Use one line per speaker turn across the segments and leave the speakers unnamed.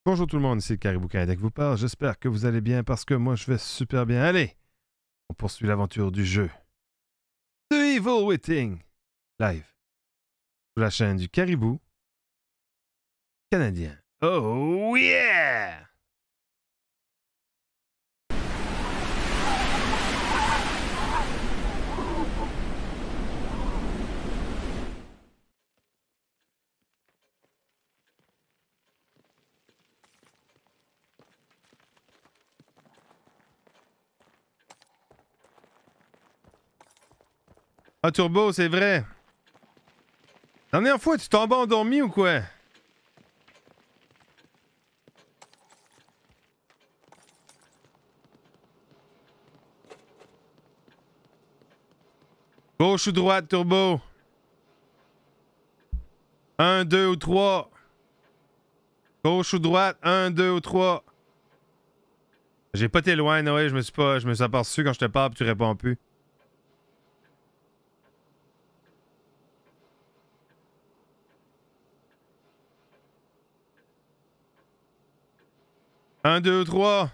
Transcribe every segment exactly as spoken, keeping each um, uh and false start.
Bonjour tout le monde, ici le Caribou Canadien qui vous parle. J'espère que vous allez bien parce que moi je vais super bien. Allez, on poursuit l'aventure du jeu The Evil Within live sur la chaîne du Caribou Canadien. Oh yeah! Ah, Turbo, c'est vrai. La dernière fois, tu tombes endormi ou quoi? Gauche ou droite, Turbo? Un, deux ou trois? Gauche ou droite? Un, deux ou trois? J'ai pas été loin, Noé, je me suis pas. Je me suis aperçu quand je te parle et tu réponds plus. Un, deux, trois.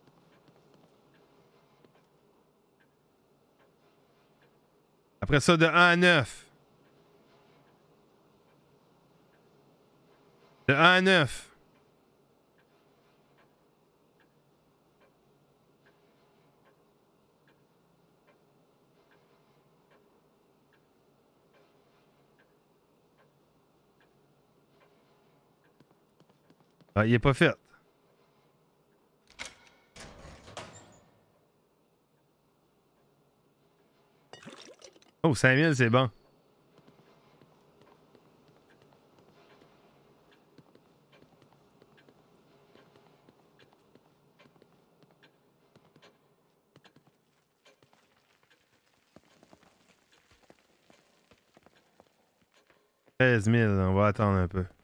Après ça, de un à neuf. De un à neuf. Ah, il est pas fait. Oh, cinq mille, c'est bon. treize mille, on va attendre un peu.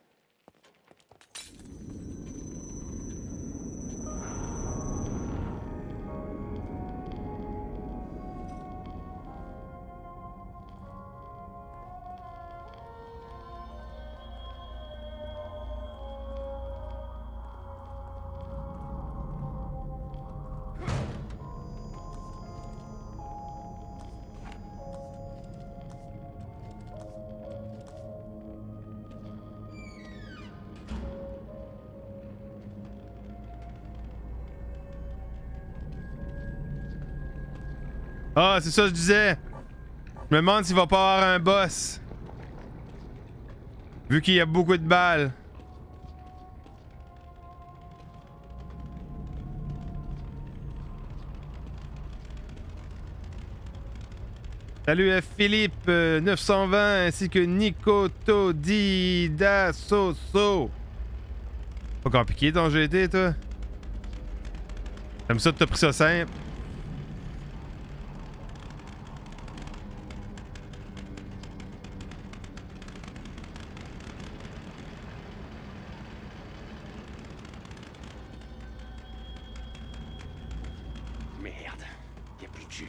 Ah, c'est ça que je disais. Je me demande s'il va pas avoir un boss. Vu qu'il y a beaucoup de balles. Salut à Philippe euh, neuf cent vingt ainsi que Nico Todida Soso. Pas compliqué ton G T, toi? J'aime ça que t'as pris ça simple.
Merde, y a plus de jus.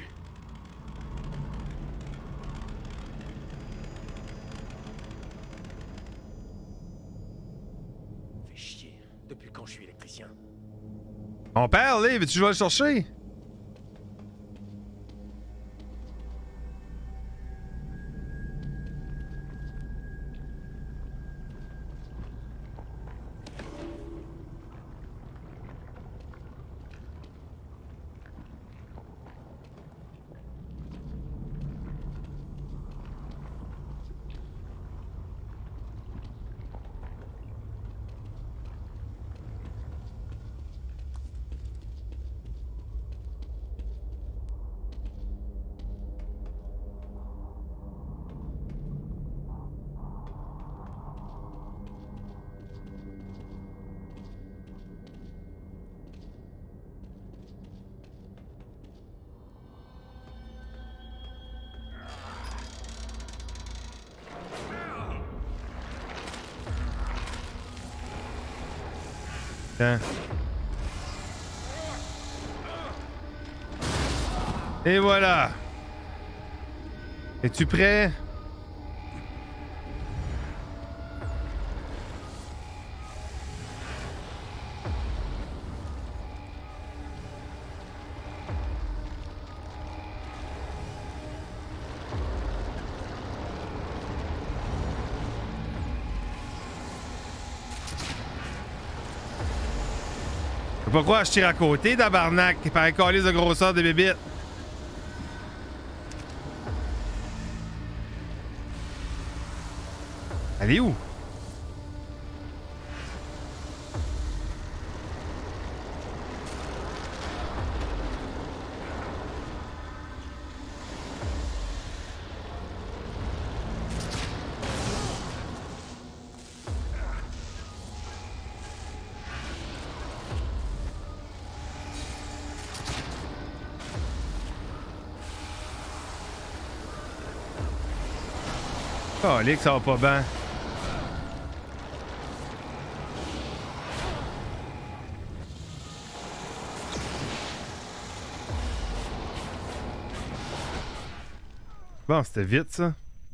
Fais chier. Depuis quand je suis électricien?
Mon père, là, veux-tu que je vais le chercher? Tiens. Et voilà. Es-tu prêt? Faut pas croire que je tire à côté, tabarnak. Par un calice de grosseur de bébites. Elle est où? Oh, Lick, ça va pas bien. Bon, c'était vite, ça.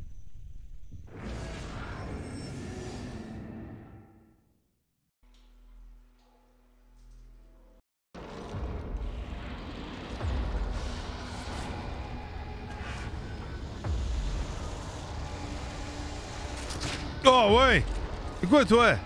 Oh, ouais! C'est quoi, toi?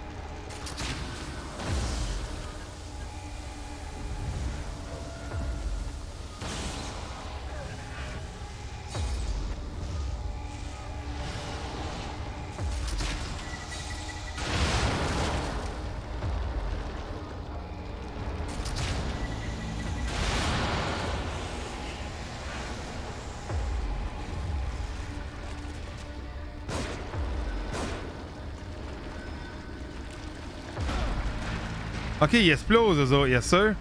Ok, il explose, eux autres, yes sir.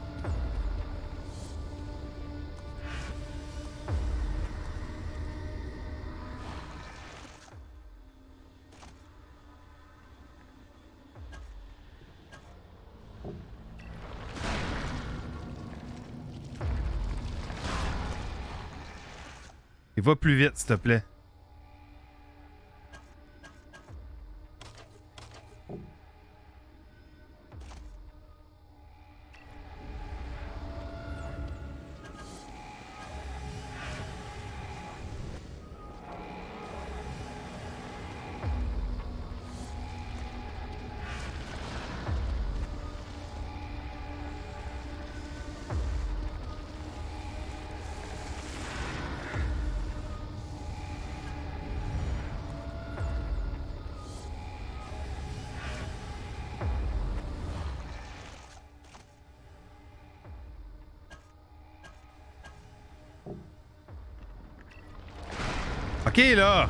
Il va plus vite, s'il te plaît. Ok, là!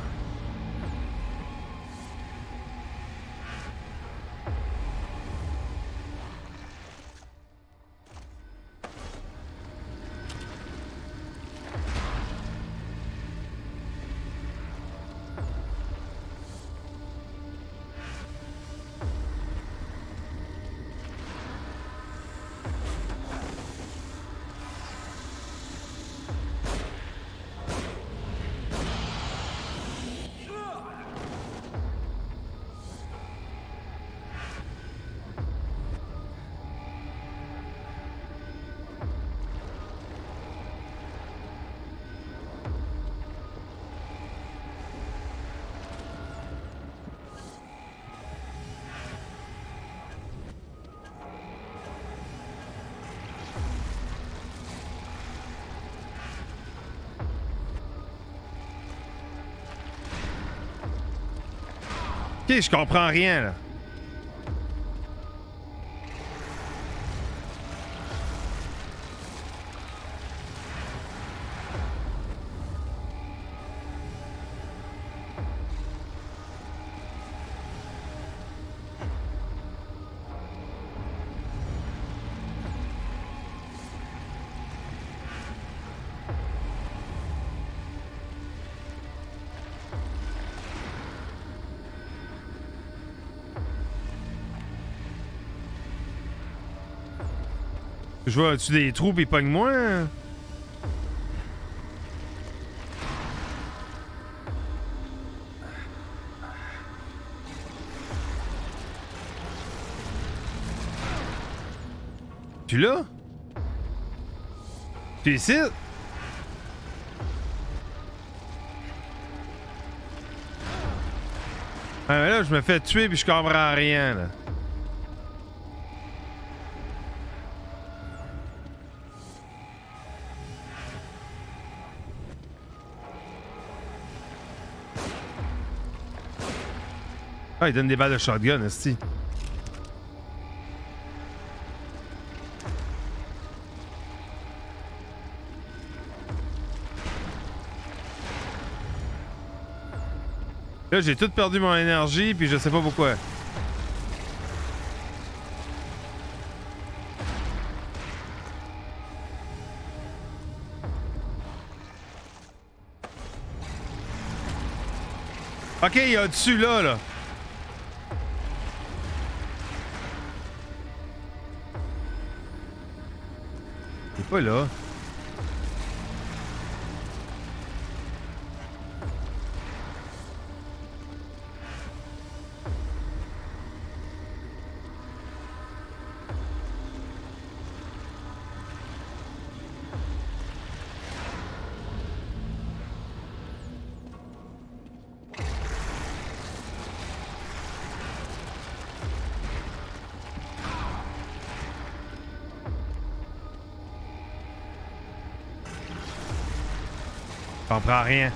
Ok, je comprends rien, là. Je vois, tu des trous pis pogne-moi? Hein? Tu l'as? Tu es ici? Ah, mais là, je me fais tuer pis je comprends rien, là. Ah, il donne des balles de shotgun, esti. Là, j'ai tout perdu mon énergie, puis je sais pas pourquoi. Ok, il y a dessus là, là. Il est pas là. Je comprends rien.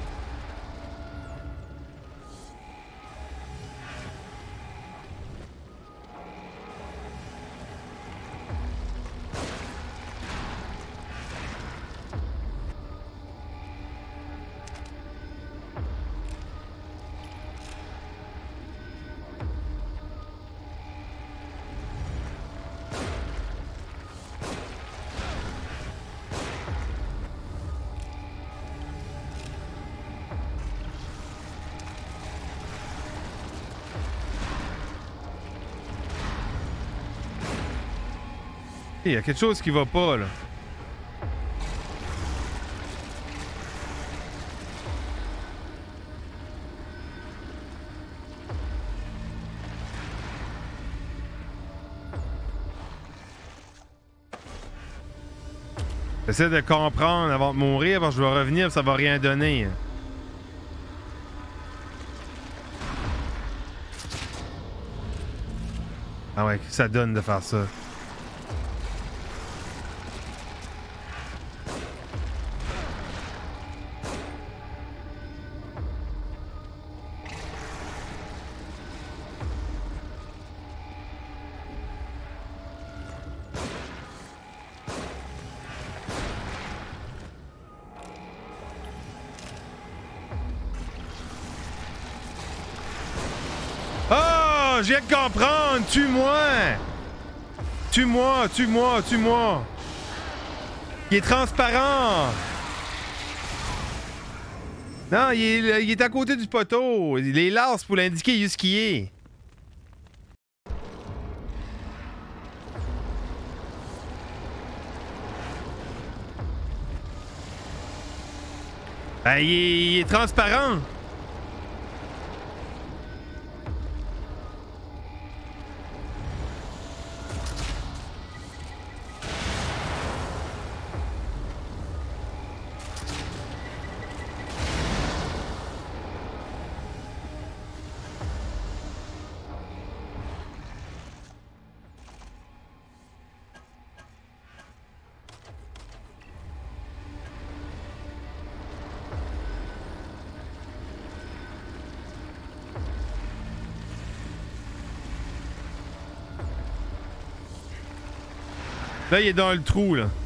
Il y a quelque chose qui va pas, là. J'essaie de comprendre avant de mourir, parce que je vais revenir, ça va rien donner. Ah ouais, ça donne de faire ça. Je viens de comprendre! Tue-moi! Tue-moi, tue-moi, tue-moi! Il est transparent! Non, il est, il est à côté du poteau. Il est large pour l'indiquer où ce qu'il est. Ben, il est, il est transparent! Là, il est dans le trou, là.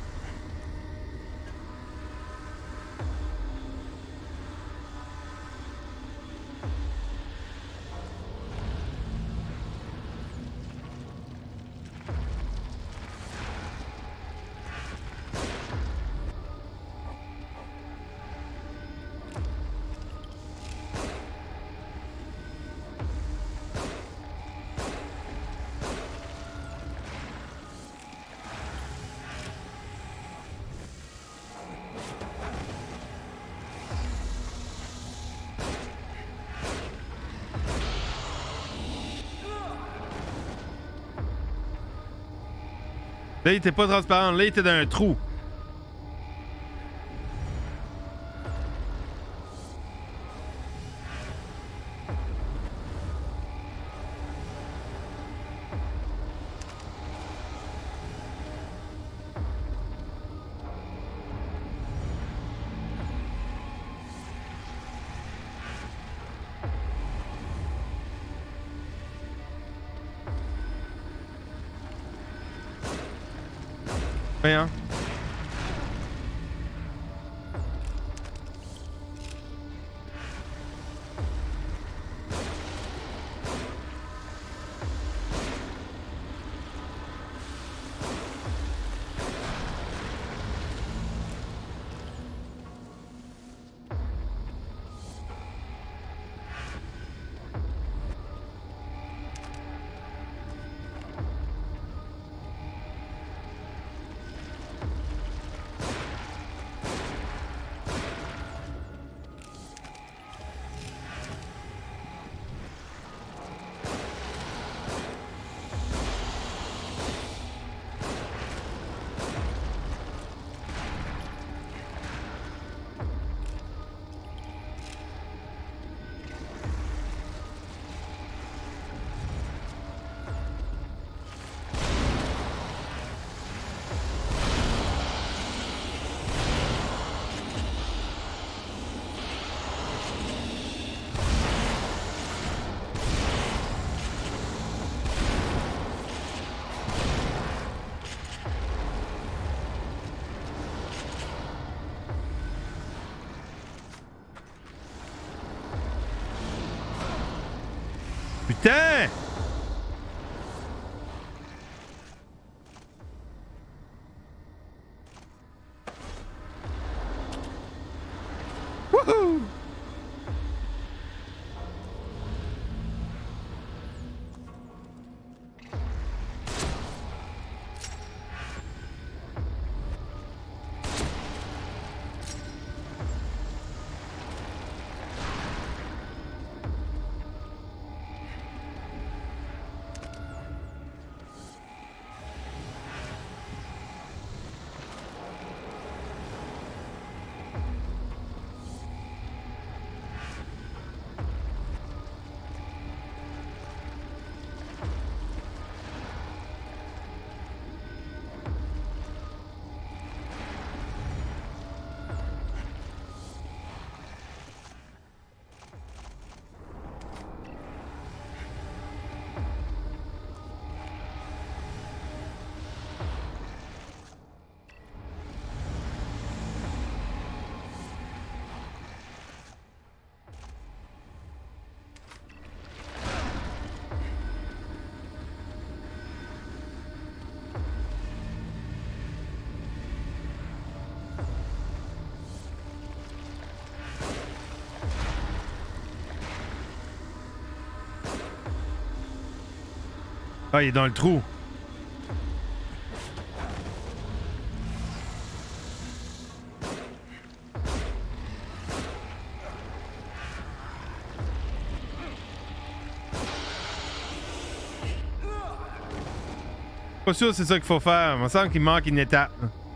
Là, il était pas transparent. Là, il était dans un trou. Voyons. Putain! Wouhou! Ah, il est dans le trou. Pas sûr que c'est ça qu'il faut faire. Il me semble qu'il manque une étape.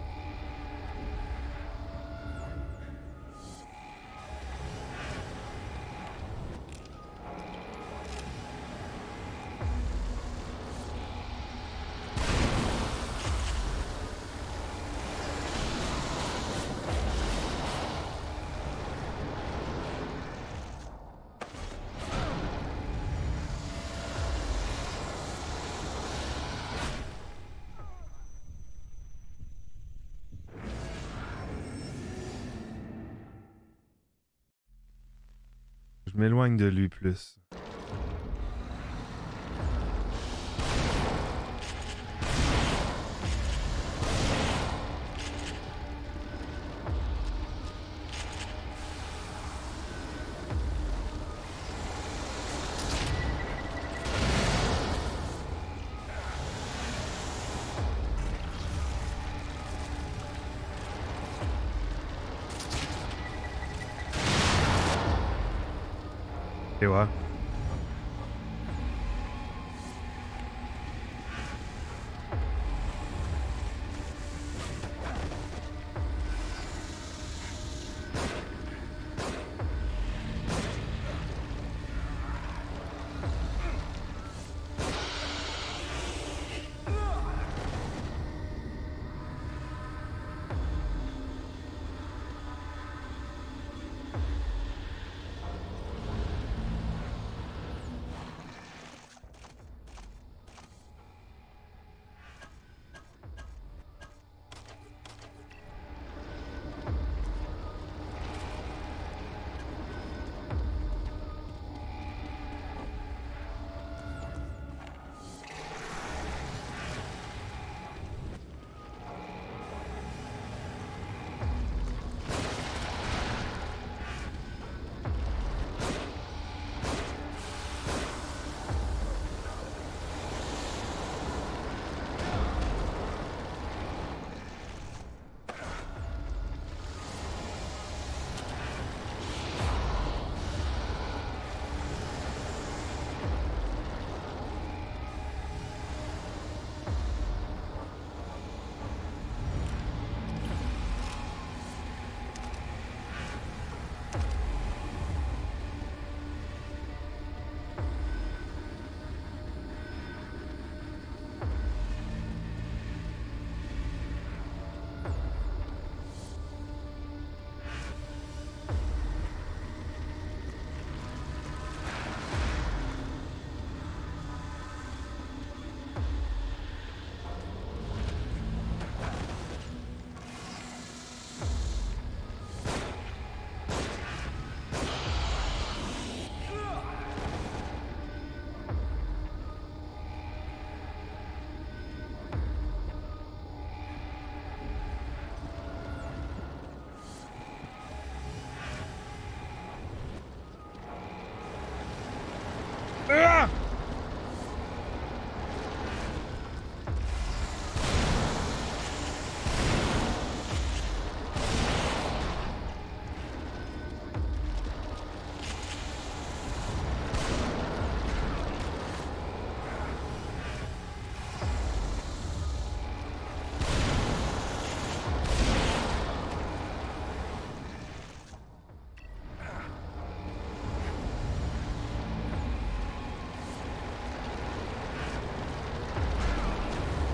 Je m'éloigne de lui plus. Et ouais.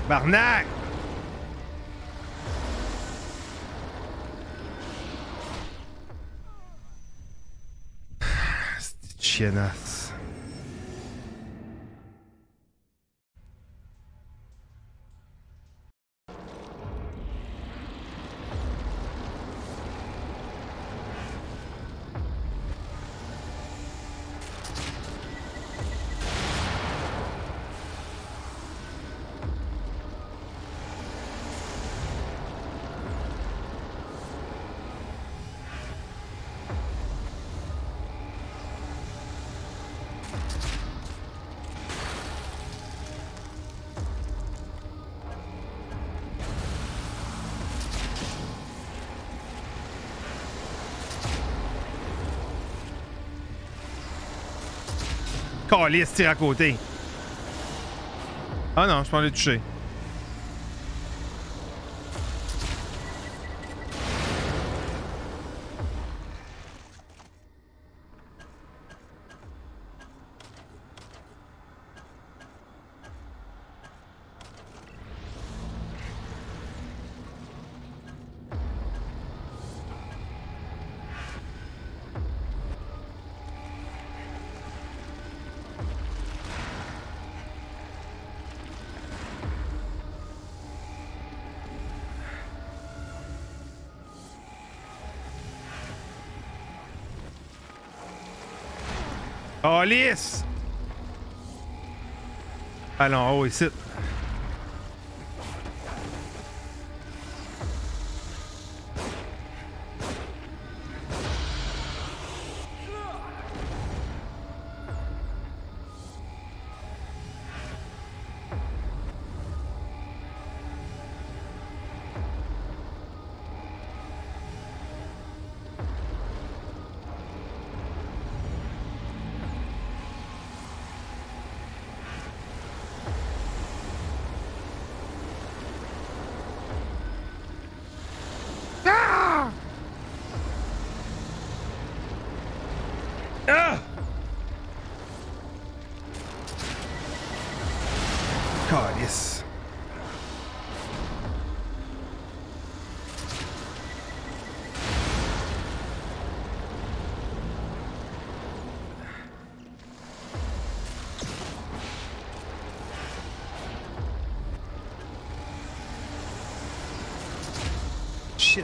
Barnac! C'est chiennasse. Calisse, tire à côté. Ah non, je peux les toucher. Oh, lisse! Allons, oh, ici. Ah! Calice. Shit.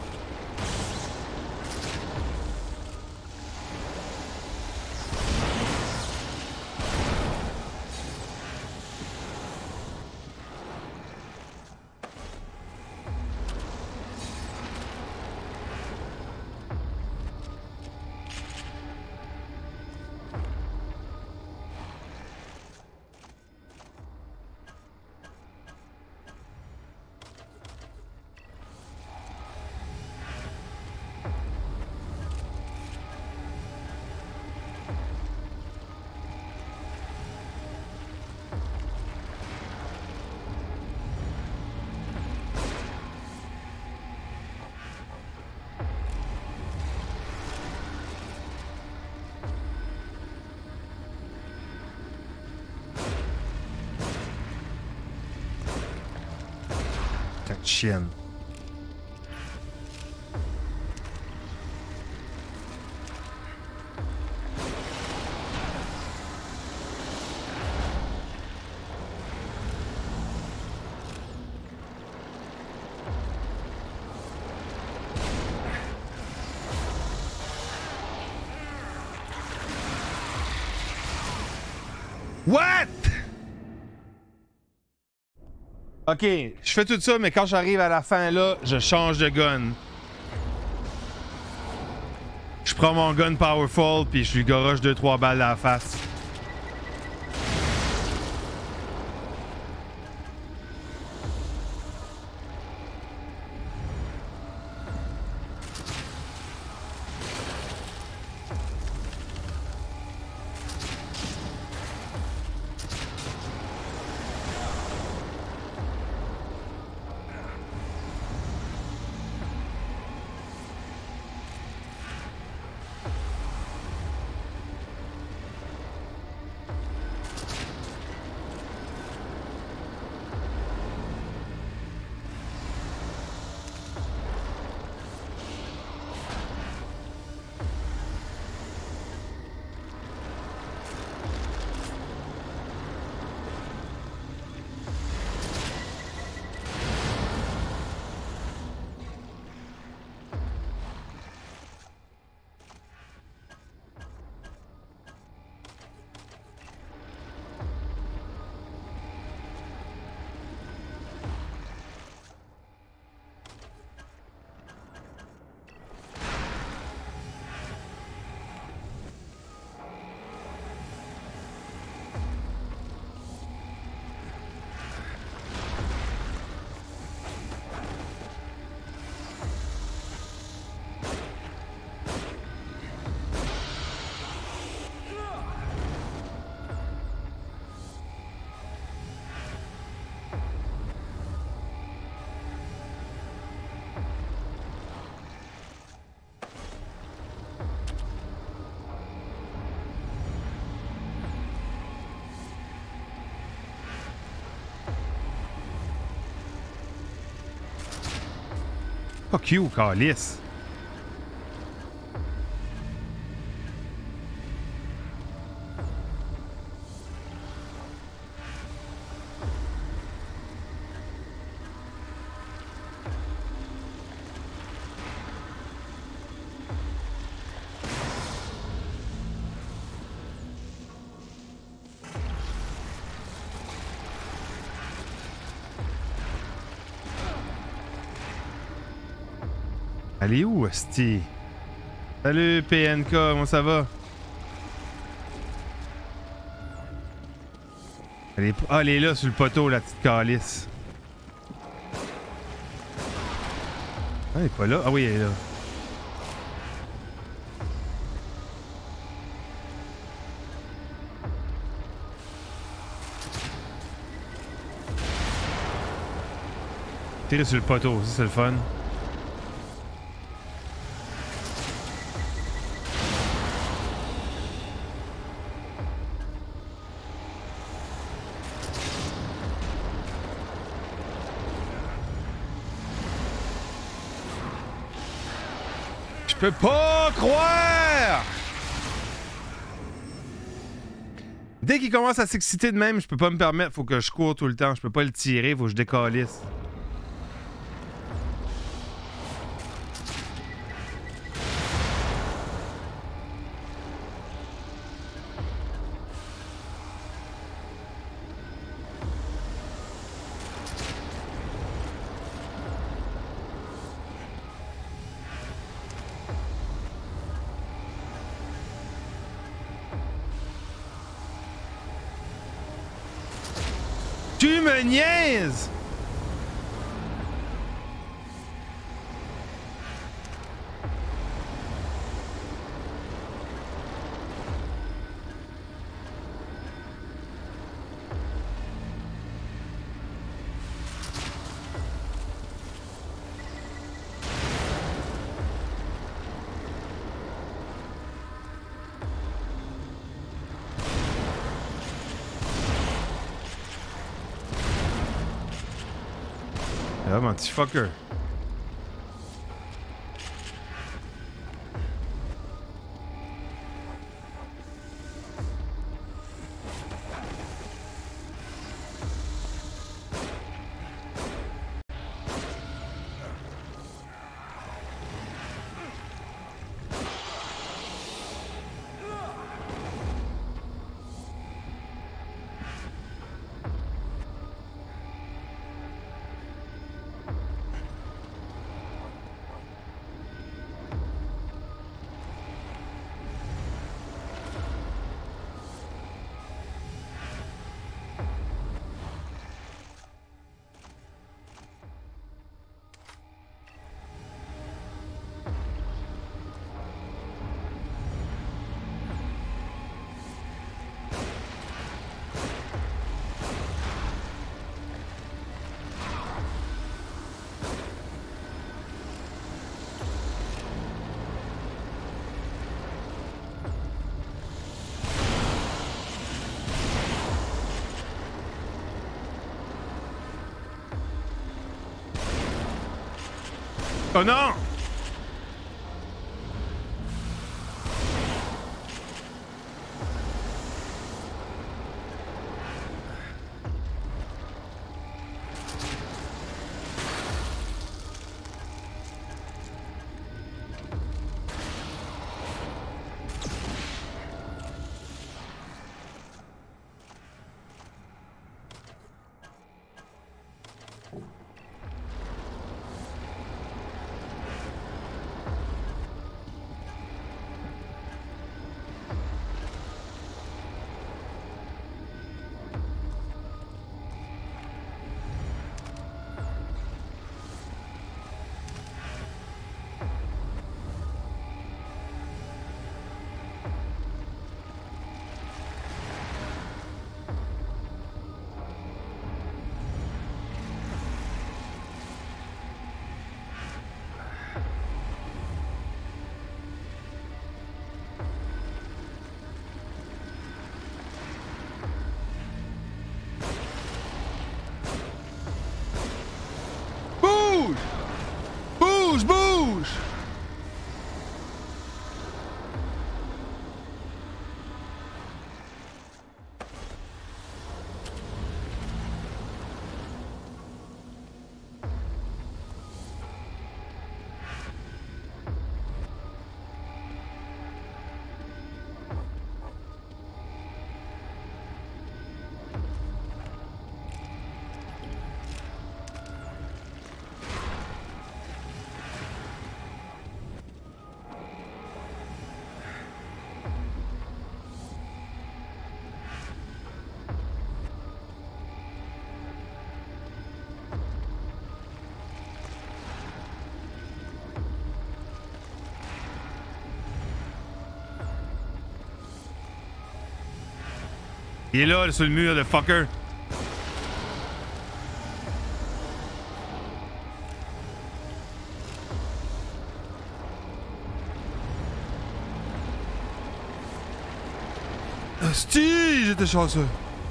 Chienne. What? Ok, je fais tout ça, mais quand j'arrive à la fin là, je change de gun. Je prends mon gun powerful puis je lui garoche deux trois balles à la face. Fuck you, calice. Elle est où, hostie? Salut P N K, comment ça va? Elle est... Ah, elle est là sur le poteau, la petite calice. Ah, elle est pas là? Ah oui, elle est là. Tirer sur le poteau, ça c'est le fun. Je peux pas croire! Dès qu'il commence à s'exciter de même, je peux pas me permettre, faut que je cours tout le temps, je peux pas le tirer, faut que je décalisse. Tu me niaises! Ah, mon petit fucker. Oh non! Il est là, là sur le mur, le fucker. Asti, j'étais chanceux.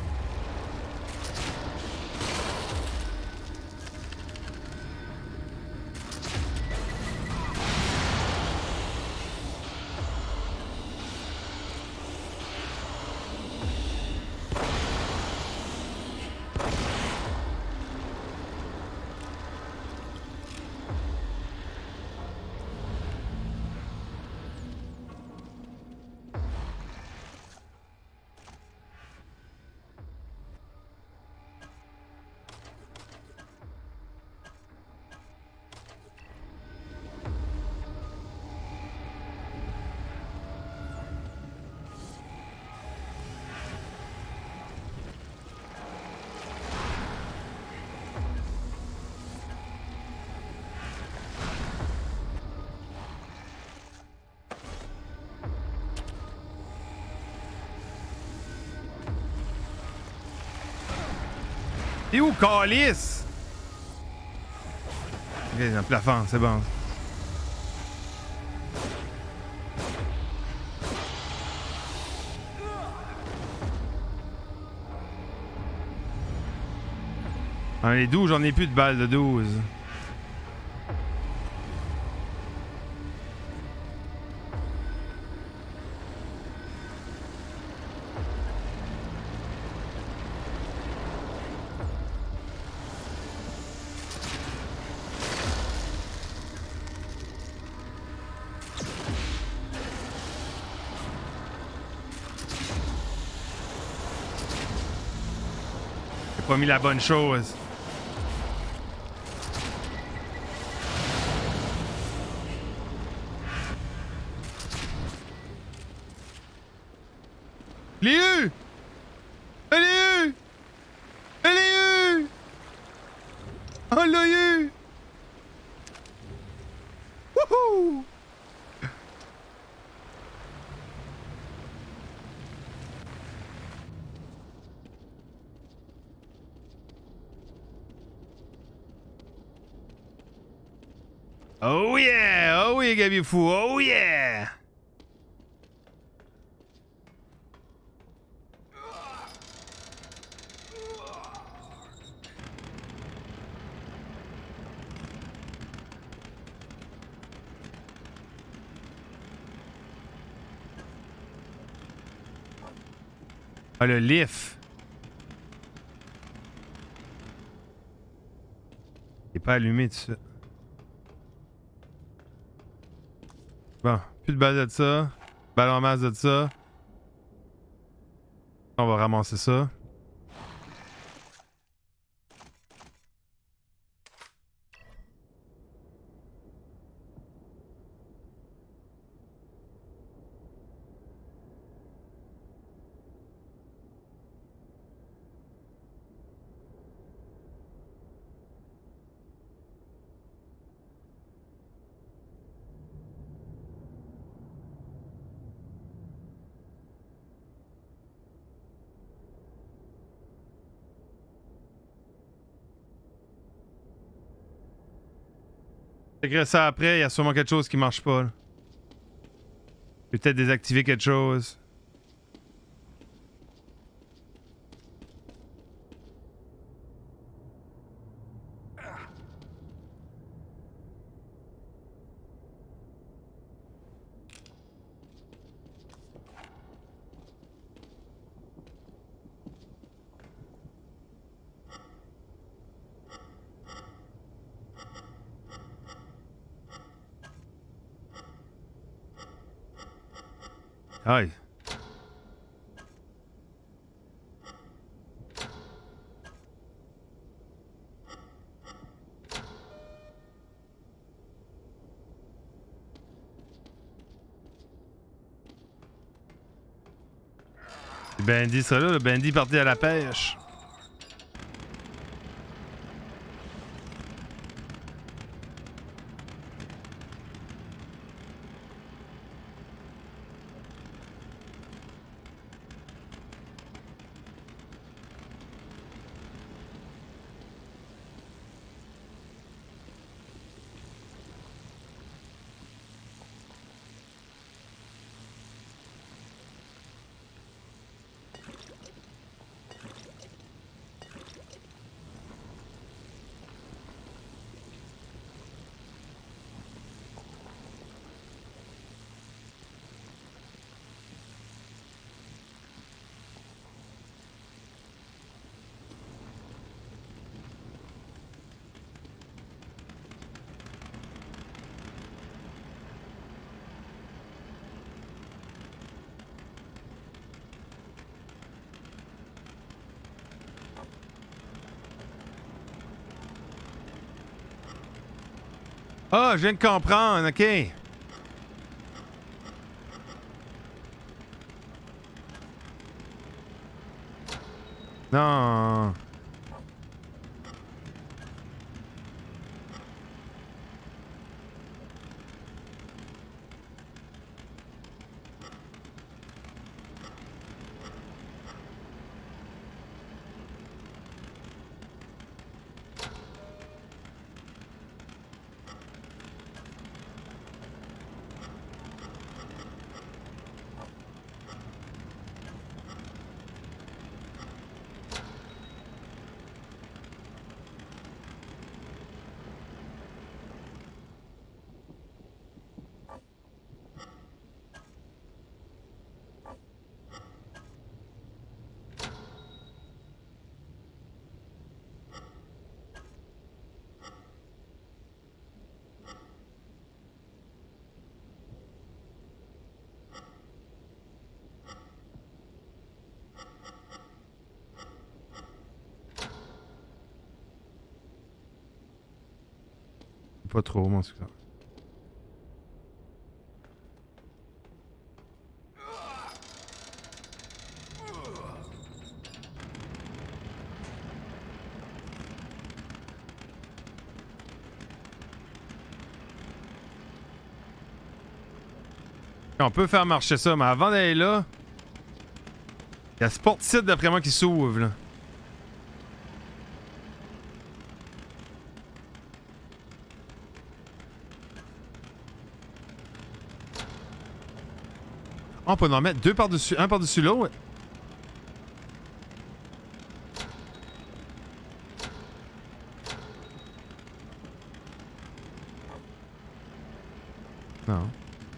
T'es où, calice? Ok, dans le plafond, c'est bon. Ah, les douze, j'en ai plus de balles de douze. J'ai pas mis la bonne chose. Elle est où? Elle est où? Elle est où? On l'a eu! Wouhou! Oh yeah! Oh oui, Gabi Fou! Oh yeah! Ah, le lift. Il est pas allumé tout ça. Bon, plus de balles de ça. Balle en masse de ça. On va ramasser ça. Checker ça après, il y a sûrement quelque chose qui marche pas. Là. Peut-être désactiver quelque chose. Aïe. Le bandit serait là, le bandit parti à la pêche. Ah, je viens de comprendre, ok. Non. Pas trop, moi, c'est ça. On peut faire marcher ça, mais avant d'aller là, il y a ce porte-site d'après moi qui s'ouvre, là. Oh, on peut en mettre deux par-dessus, un par-dessus l'autre. Non.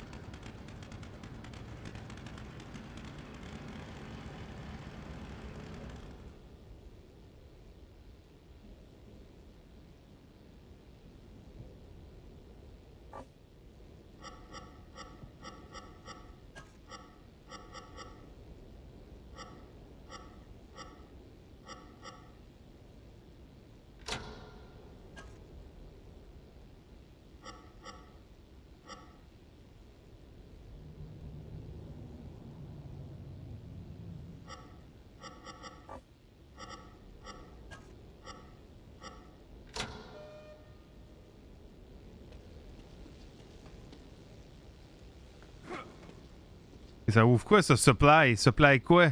Et ça ouvre quoi, ça? Supply? Supply quoi?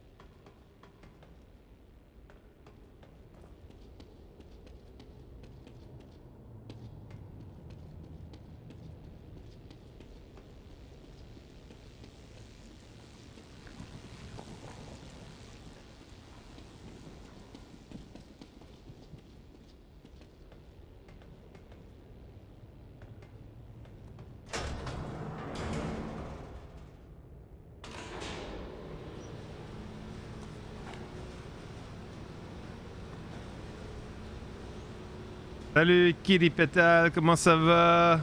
Salut Kitty Petal, comment ça va?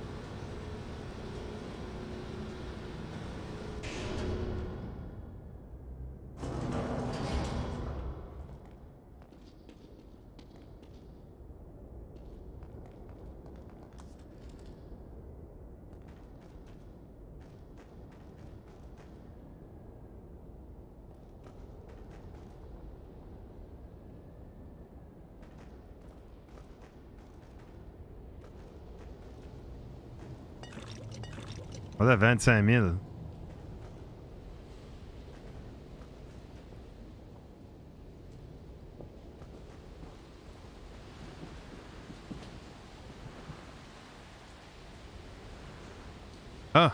On a vingt-cinq mille. Ah!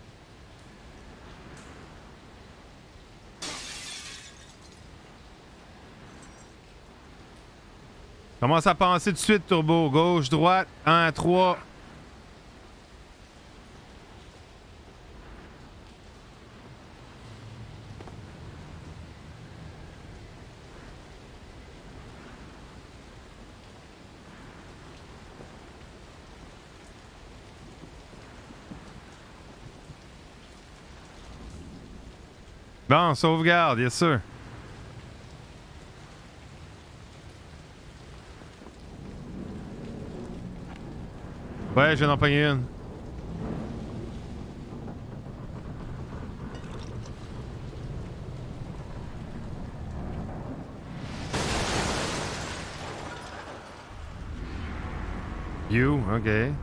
Commence à penser tout de suite, Turbo. Gauche, droite, un, trois. Bon, sauvegarde, bien sûr. Ouais, je viens d'en pogner une. You, ok.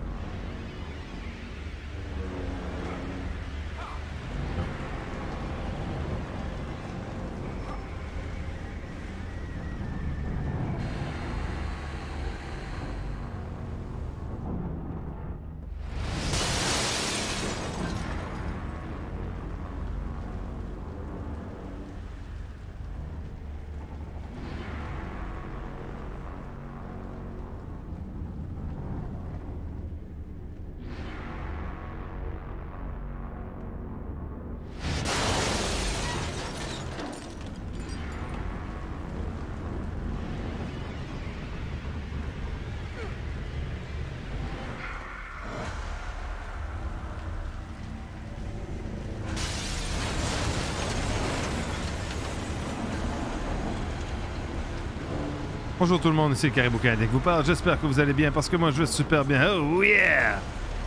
Bonjour tout le monde, ici le Caribou Canadien qui vous parle. J'espère que vous allez bien parce que moi je vais super bien. Oh yeah!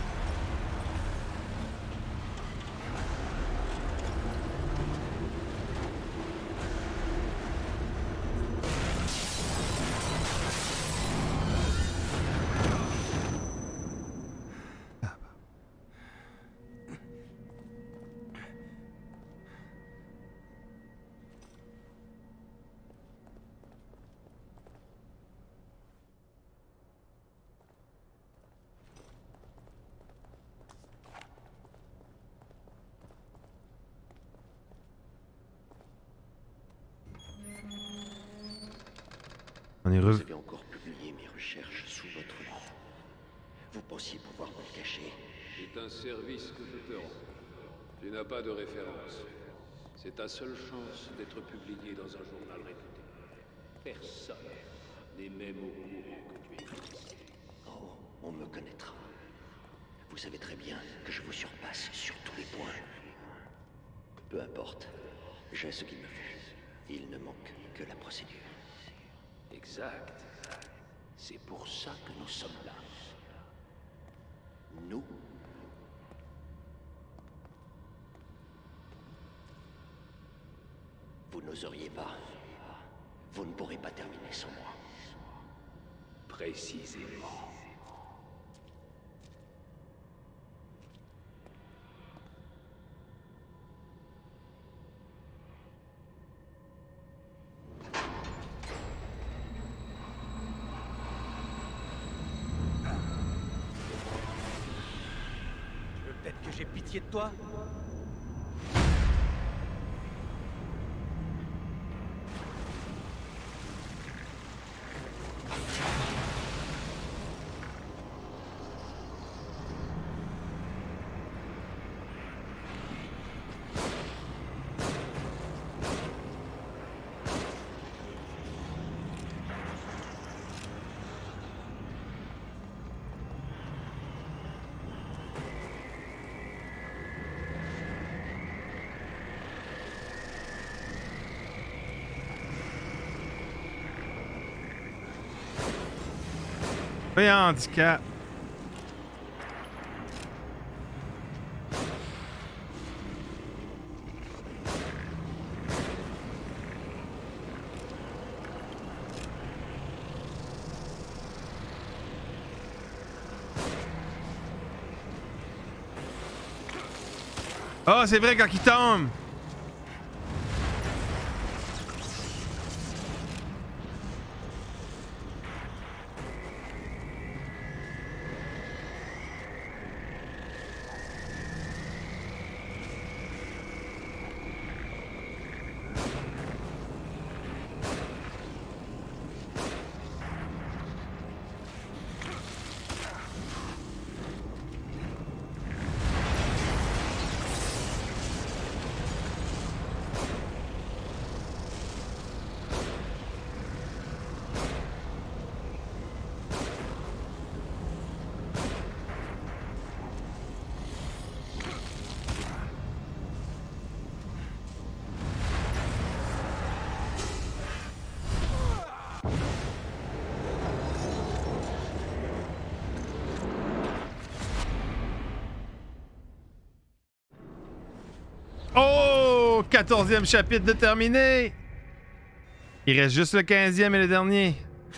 On est
Vous
re...
avez encore publié mes recherches sous votre nom. Vous pensiez pouvoir me le cacher.
C'est un service que je te rends. Tu n'as pas de référence. C'est ta seule chance d'être publié dans un journal réputé. Personne n'est même au courant que tu es ici.
Oh, on me connaîtra. Vous savez très bien que je vous surpasse sur tous les points. Peu importe. J'ai ce qu'il me faut. Il ne manque que la procédure.
Exact. C'est pour ça que nous sommes là.
Nous? Vous n'oseriez pas. Vous ne pourrez pas terminer sans moi.
Précisément.
Peut-être que j'ai pitié de toi?
Oui, handicap. Ah, oh, c'est vrai quand il tombe. Oh! quatorzième chapitre de terminé! Il reste juste le quinzième et le dernier.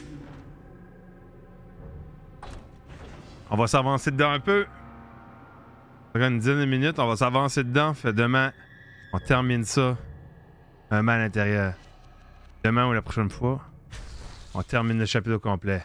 On va s'avancer dedans un peu. Ça fait une dizaine de minutes, on va s'avancer dedans. Fait demain, on termine ça. Un mal à l'intérieur. Demain ou la prochaine fois, on termine le chapitre au complet.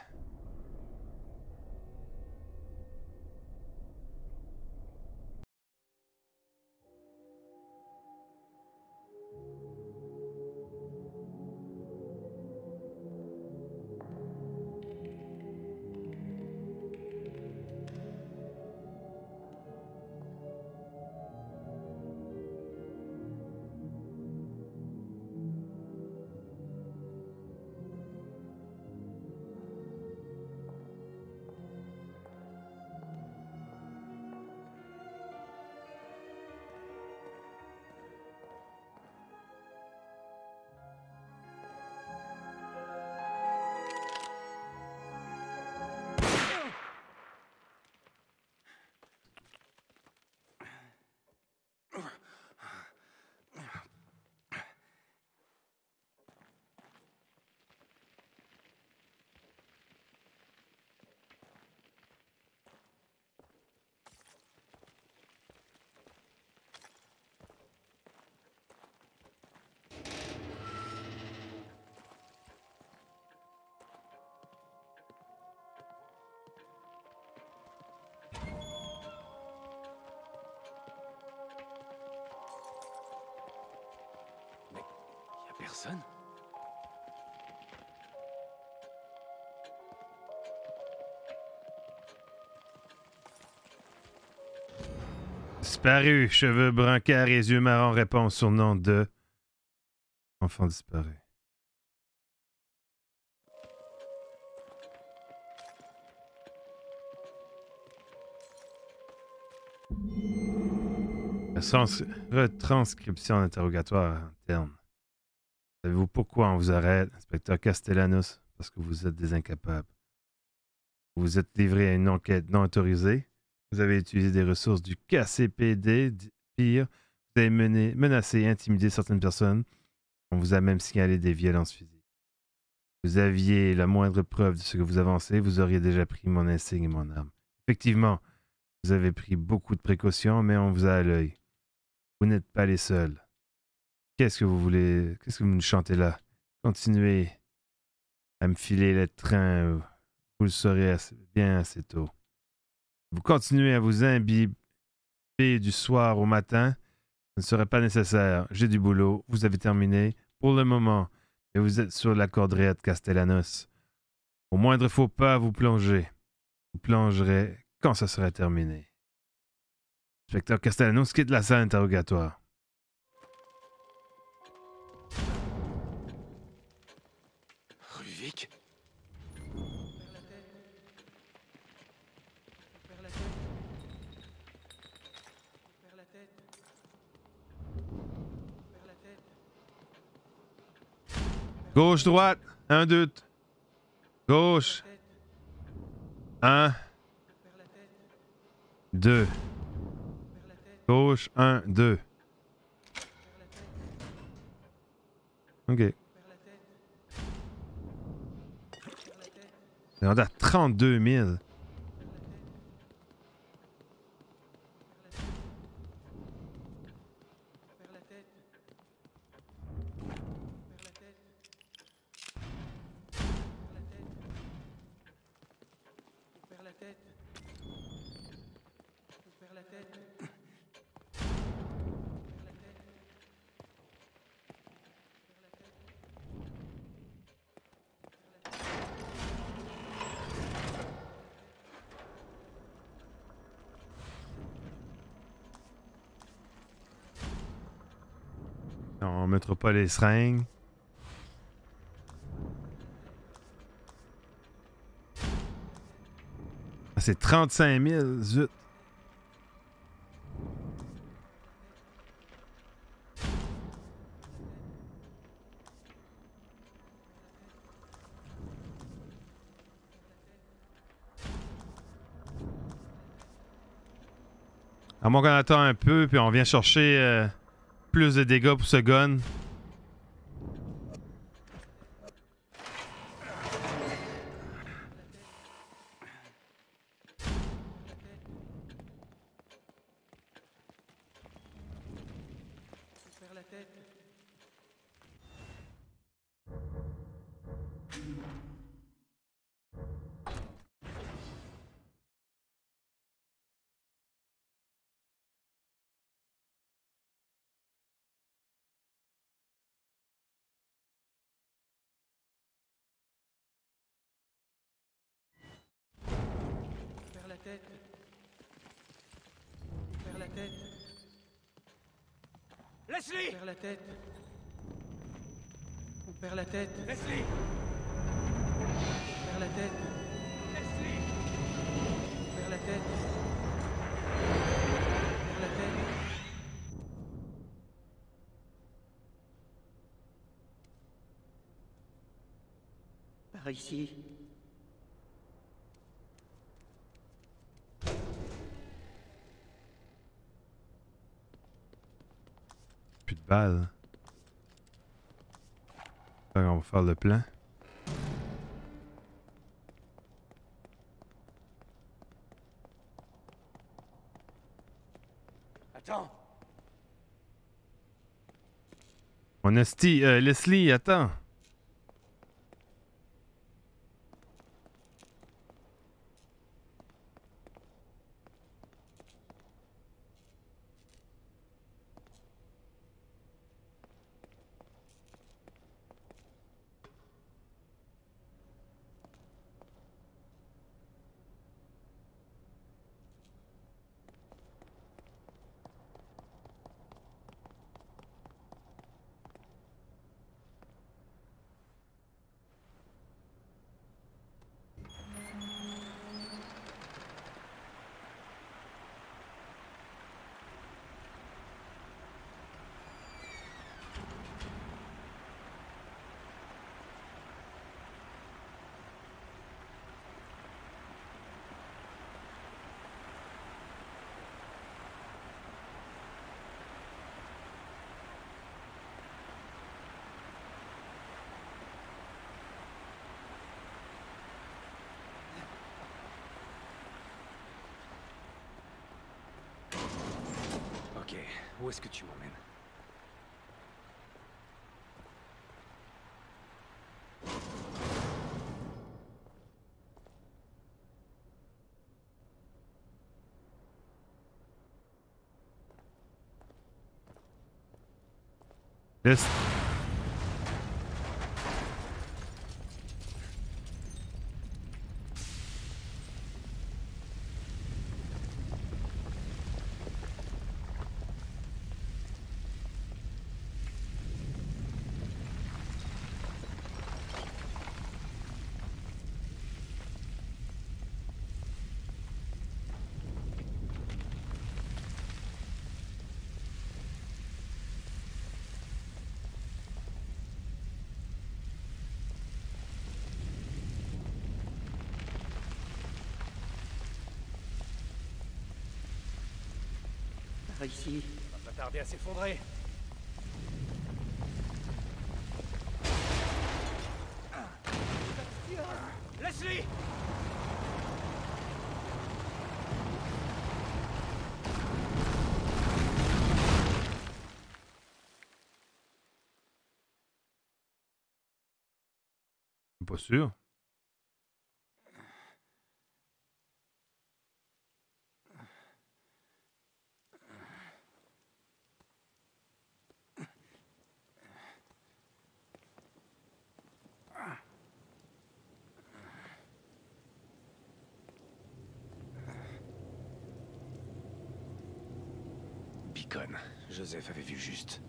Personne?
Disparu, cheveux bruns clairs et yeux marrons, répond au surnom de... Enfant disparu. Retranscription d'interrogatoire interne. Savez-vous pourquoi on vous arrête, inspecteur Castellanos? Parce que vous êtes des incapables. Vous vous êtes livré à une enquête non autorisée. Vous avez utilisé des ressources du K C P D. Pire, vous avez mené, menacé et intimidé certaines personnes. On vous a même signalé des violences physiques. Vous aviez la moindre preuve de ce que vous avancez, vous auriez déjà pris mon insigne et mon arme. Effectivement, vous avez pris beaucoup de précautions, mais on vous a à l'œil. Vous n'êtes pas les seuls. Qu'est-ce que vous voulez... Qu'est-ce que vous nous chantez là? Continuez à me filer le train. Vous le saurez assez, bien assez tôt. Vous continuez à vous imbiber du soir au matin. Ce ne serait pas nécessaire. J'ai du boulot. Vous avez terminé pour le moment. Et vous êtes sur la corde raide Castellanos. Au moindre faux pas, vous plongez. Vous plongerez quand ça sera terminé. Inspecteur Castellanos quitte la salle interrogatoire.
Ruvik?
Gauche, droite. Un, deux. Gauche. Un. Deux. Gauche. Un, deux. OK. On est à trente-deux mille. On ne mettra pas les seringues. Ah, c'est trente-cinq mille, zut. À moins qu'on attend un peu, puis on vient chercher... Euh... plus de dégâts pour ce gun.
Vers la tête. Vers la tête.
Leslie!
Vers la tête. On perd la tête.
Leslie!
Vers la tête.
Leslie!
Vers la tête. Vers la tête. Par ici.
Plus de balles. Fait qu'on va faire le plan.
Attends!
On a Steve, euh, Leslie, attends.
Ok, où est-ce que tu m'emmènes?
Les...
Par ici.
Ça va pas tarder à s'effondrer. Leslie!
Pas sûr.
Beacon. Joseph avait vu juste.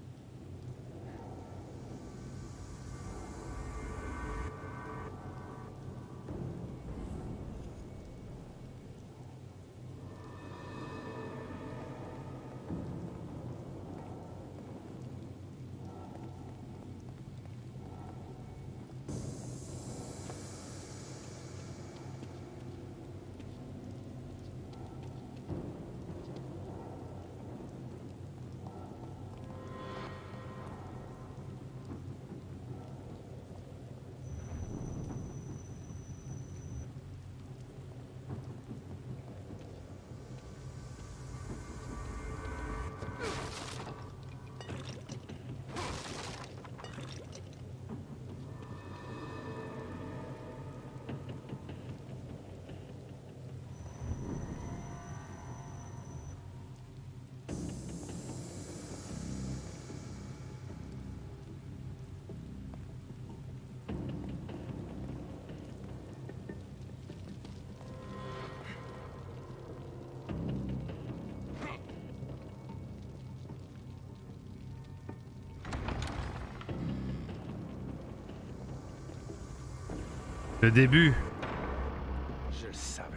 Le début.
Je le savais.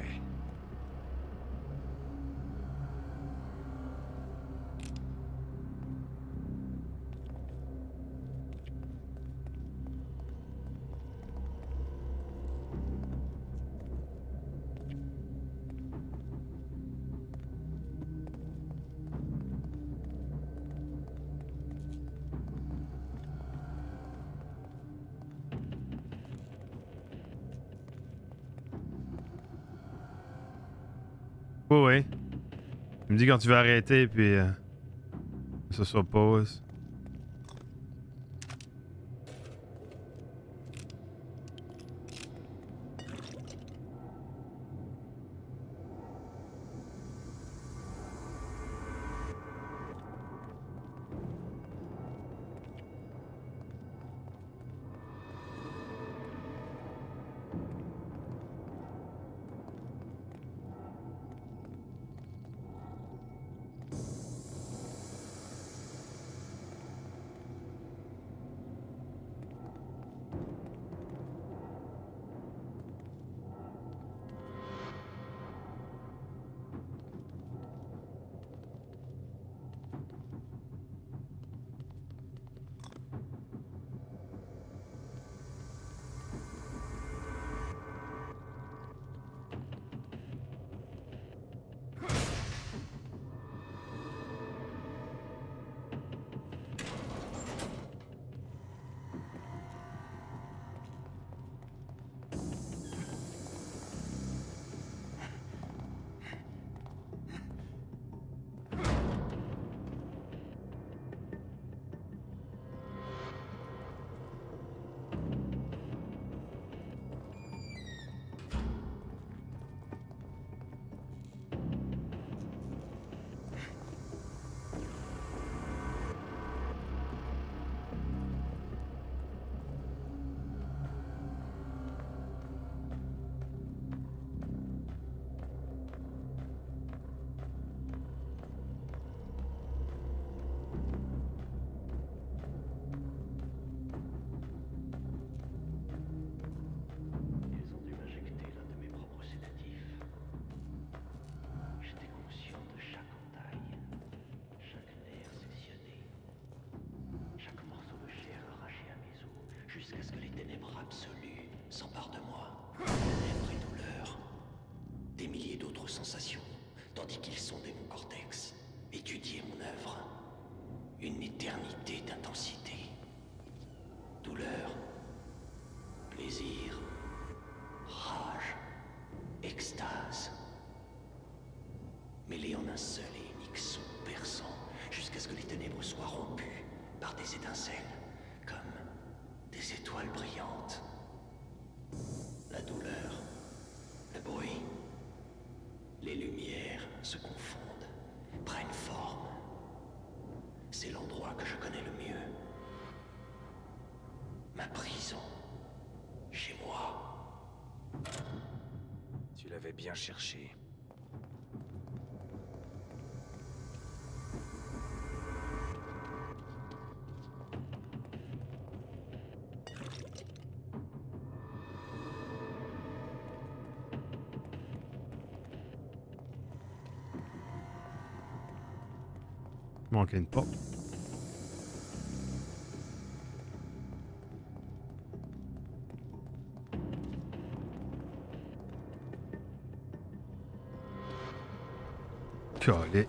Oui, oui. Tu me dis quand tu vas arrêter, puis euh, ça soit pause.
Ils ont dû m'injecter l'un de mes propres sédatifs. J'étais conscient de chaque entaille, chaque nerf sectionné, chaque morceau de chair arraché à mes os, jusqu'à ce que les ténèbres absolues s'emparent de moi. Ténèbres et douleurs. Des milliers d'autres sensations, tandis qu'ils sondaient mon cortex, étudiaient mon œuvre. Une éternité d'intensité. Douleur, plaisir, rage, extase. Mêlés en un seul et unique son perçant, jusqu'à ce que les ténèbres soient rompues par des étincelles, comme des étoiles brillantes. La douleur, le bruit, les lumières se confondent, prennent forme. C'est l'endroit que je connais le mieux. Ma prison. Chez moi.
Tu l'avais bien cherché.
Manquait une porte. Calé.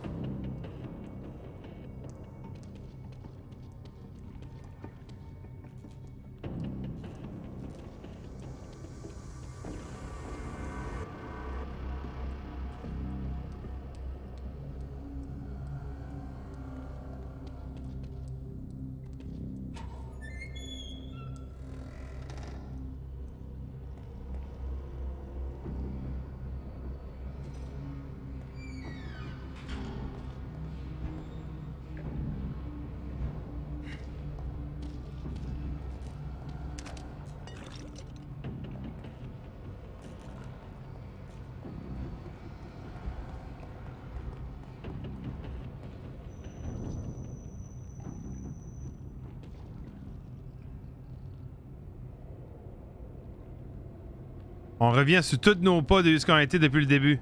On revient sur tous nos pas de ce qu'on a été depuis le début.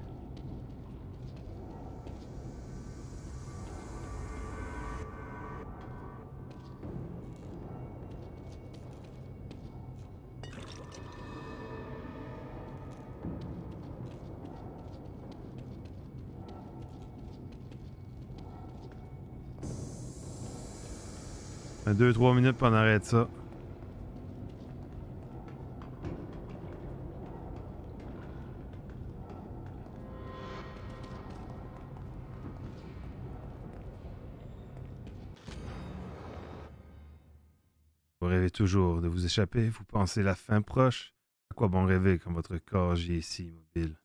Deux, trois minutes pour on arrête ça. Vous rêvez toujours de vous échapper, vous pensez la fin proche. À quoi bon rêver quand votre corps gît ici immobile?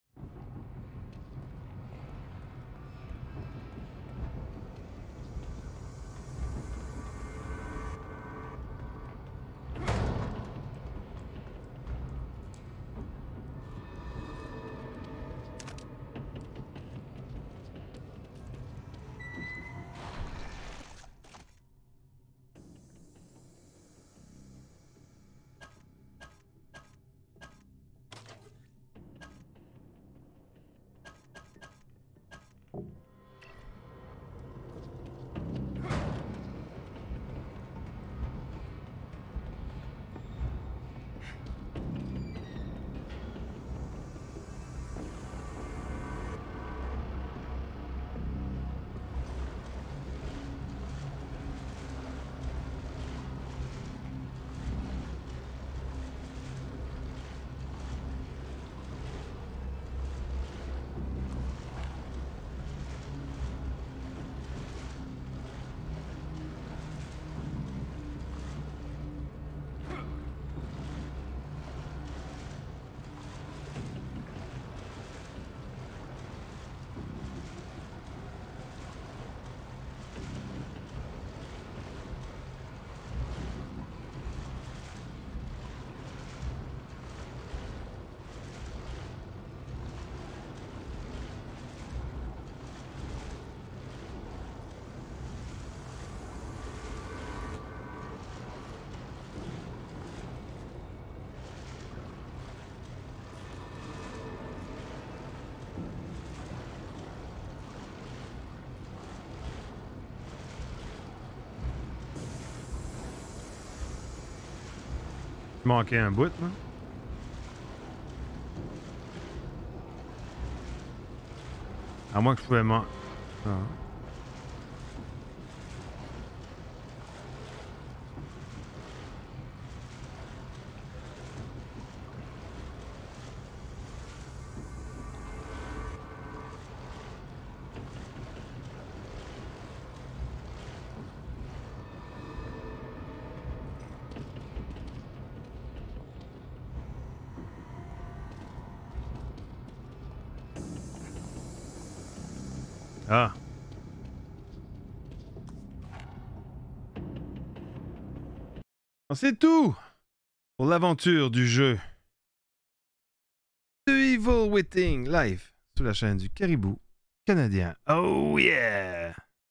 Il manquait un bout, là. À moins que je pouvais man... Ah. Ah. C'est tout pour l'aventure du jeu The Evil Within live sur la chaîne du Caribou canadien. Oh yeah!